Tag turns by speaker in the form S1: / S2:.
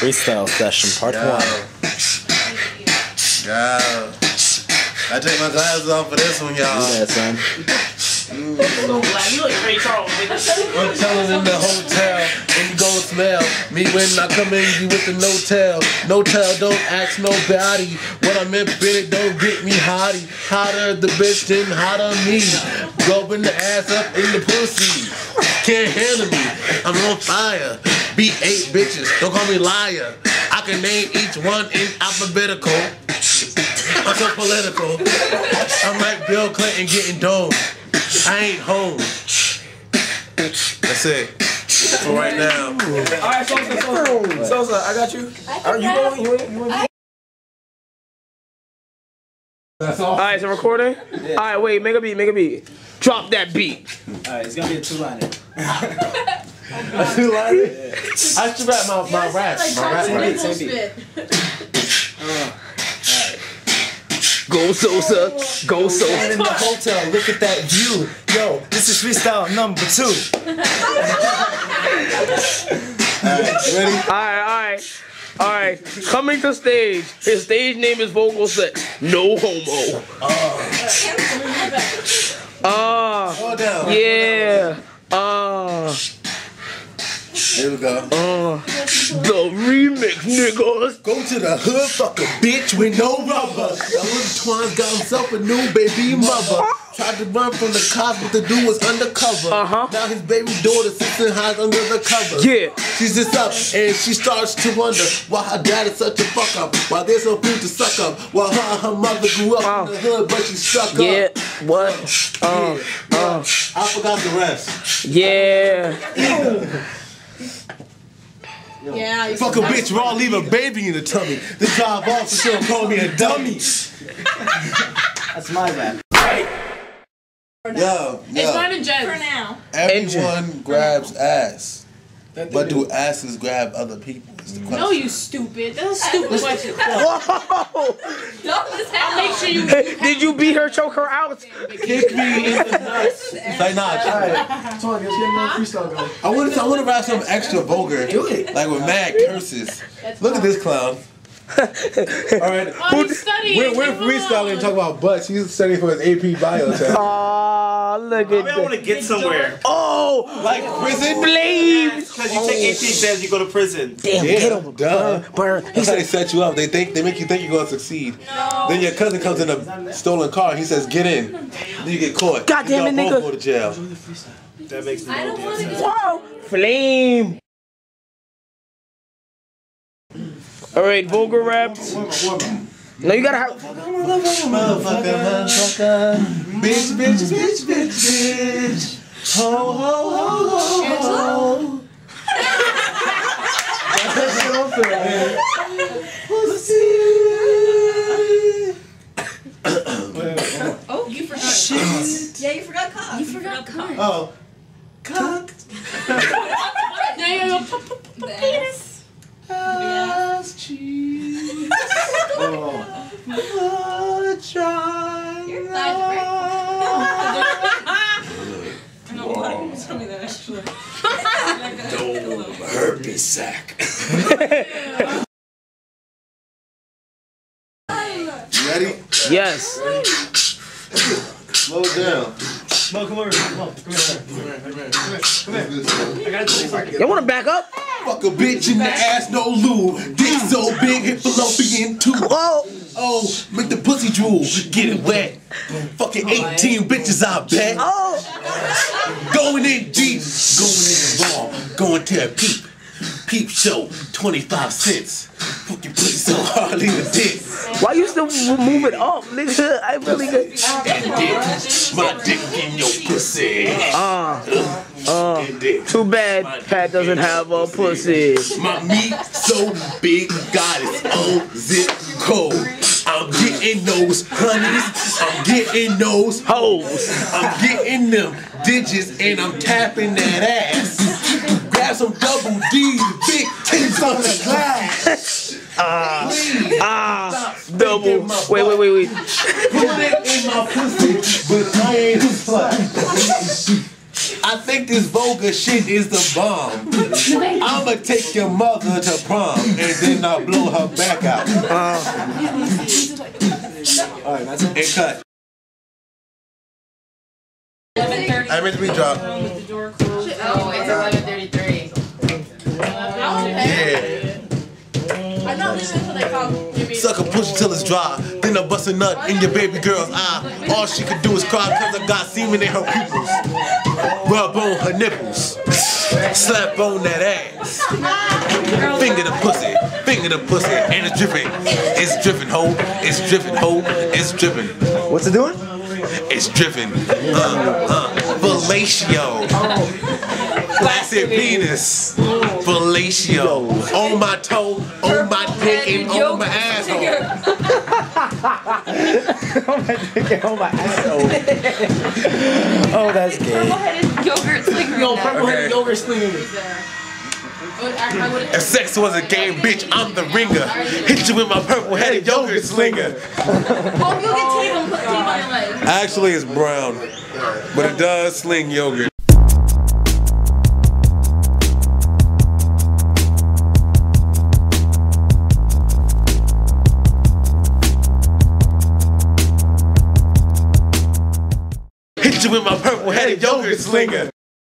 S1: Freestyle session, part 1.
S2: Yo. I take my glasses off for this one, y'all.
S1: Do that, son.
S3: You look Ray Charles, nigga.
S2: I'm chillin' in the hotel, and you gon' smell me when I come in you with the no-tell. No-tell, don't ask nobody. What I meant, Bennett, don't get me hottie. Hotter the bitch than hotter me. Gulping the ass up in the pussy. Can't handle me, I'm on fire. Beat 8 bitches, don't call me liar. I can name each one in alphabetical. I'm so political. I'm like Bill Clinton getting domed. I ain't home. That's it. For right now.
S3: Alright, Sosa, I got you. Are you going? You want? Alright, so recording? Yeah. Alright, wait, make a beat. Drop that beat.
S4: Alright, it's gonna be a 2-liner.
S2: A 2-liner? Yeah. I should rap my rap.
S4: Same beat.
S3: Go Sosa, go Sosa.
S4: In the hotel, look at that view. Yo, this is freestyle number 2.
S2: Ready?
S3: Alright. Coming to stage. His stage name is Vocal 6. No homo. Yeah.
S2: Here we go.
S3: The remix, niggas.
S2: Go to the hood, fuck a bitch with no rubber. The little Twan got himself a new baby mother. Tried to run from the cops, but the dude was undercover. Now his baby daughter sits and hides under the cover.
S3: Yeah.
S2: She's just up and she starts to wonder why her dad is such a fuck up. Why there's no food to suck up. While her mother grew up in the hood, but she stuck up.
S3: Yeah. What?
S2: I forgot the rest.
S3: Yeah.
S5: Yeah,
S2: Fuck a bitch, raw, leave a baby in the tummy. The drive off so she'll call me a dummy.
S4: That's my rap.
S2: Yo,
S5: It's mine and Jen. For now.
S2: everyone grabs ass. But do asses grab other people? Is the question.
S5: No, you stupid. That's a stupid question.
S3: Whoa!
S5: I'll make sure you.
S3: Did you beat her, choke her out?
S2: Kick me in the nuts. Like, nah, try it. I want to rap something extra vulgar. Do it. Like with mad curses. Look at this clown. Alright. We're freestyling and talking about butts. He's studying for his AP bio test.
S3: Aw, look at
S6: I want to get somewhere.
S3: Oh!
S2: Like prison?
S3: Flames!
S6: Because you take AP exams, you go to prison.
S3: Damn, get him.
S2: Duh.
S3: Burn.
S2: That's how they set you up. They make you think you're gonna succeed.
S5: No.
S2: Then your cousin comes in a stolen car and he says, "Get in." Then you get caught.
S3: God damn it,
S2: you
S3: nigga.
S2: Go to jail.
S6: That makes no
S5: I don't want to
S6: sense.
S5: go.
S3: Wow! Flame! Alright, vulgar raps. No, you gotta have.
S2: Motherfucker. Bitch. Ho, ho, ho, ho.
S5: Oh, you forgot.
S2: Shit.
S5: Yeah, you forgot cock. You forgot cock.
S2: Oh. Cock.
S5: Penis.
S2: Ass cheese.
S5: Your thighs are Tell me that actually.
S2: Herpes sack. You ready?
S3: Yes.
S2: Slow down.
S6: Mo, come over. Mo, come here. I gotta tell you something.
S3: Y'all wanna back up?
S2: Fuck a bitch in the ass, no lube. Dick so big, it fallopian tube. Oh, make the pussy drool, get it wet. Fucking 18 bitches, I bet. Going in deep, going in raw, going to a peep show, 25 cents. Fucking pussy so hard, leave a dick.
S3: Why you still moving up, nigga? I really good.
S2: My dick in your pussy.
S3: Too bad Pat doesn't have a pussy.
S2: My meat so big, got its own zip code. I'm getting those honeys, I'm getting those
S3: hoes,
S2: I'm getting them digits and I'm tapping that ass. Grab some double D, big titties on the glass.
S3: Double. Wait.
S2: Put it in my pussy, but I ain't a slut. I I think this vulgar shit is the bomb. I'ma take your mother to prom and then I'll blow her back out.
S4: Alright, that's it.
S2: And cut.
S5: 11:30.
S2: I meant to be dropped.
S5: With the door closed.
S1: Oh, it's 11:33.
S2: Yeah.
S5: I'm not listening until they come.
S2: Sucker push till it's dry. Then I bust a nut in your baby girl's eye. All she could do is cry cause I got semen in her pupils. Rub on her nipples. Slap on that ass. Finger the pussy. Finger the pussy. And it's dripping. It's dripping, ho. It's dripping, ho. It's dripping.
S4: What's it doing?
S2: It's dripping. Fellatio. Flaccid penis. Fellatio. On my toe, on my dick, and on my asshole.
S4: Oh my asshole. Oh, that's gay.
S5: Purple-headed yogurt slinger.
S3: Yo, purple-headed
S2: Okay.
S3: yogurt slinger.
S2: If sex was a game, bitch, I'm the ringer. Hit you with my purple-headed yogurt slinger.
S5: Oh, you'll get tape and put tape on your leg.
S2: Actually, it's brown, but it does sling yogurt. Hit you with my purple-headed yogurt slinger.